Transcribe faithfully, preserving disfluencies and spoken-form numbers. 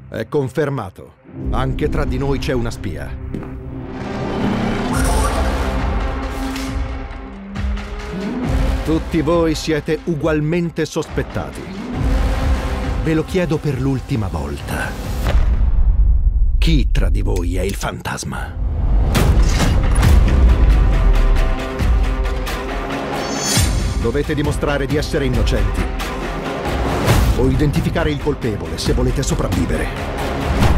È confermato. Anche tra di noi c'è una spia. Tutti voi siete ugualmente sospettati. Ve lo chiedo per l'ultima volta. Chi tra di voi è il fantasma? Dovete dimostrare di essere innocenti o identificare il colpevole se volete sopravvivere.